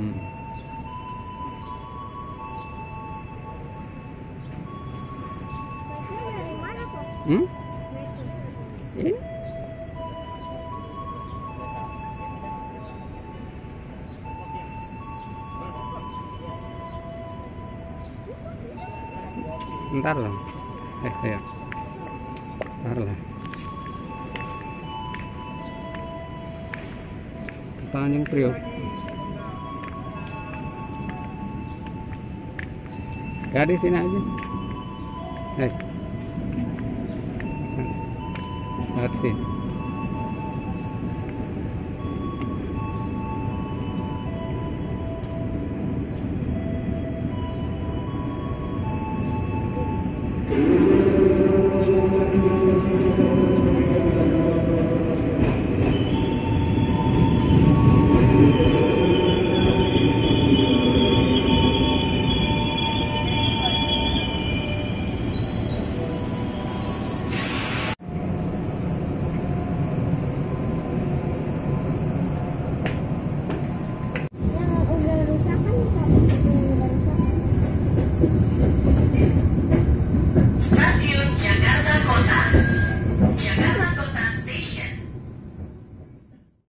Hmm? Ini? Ntar lah. Ya. Ntar lah. Tanjung Priok. Ya di sini aja. Lihat sini.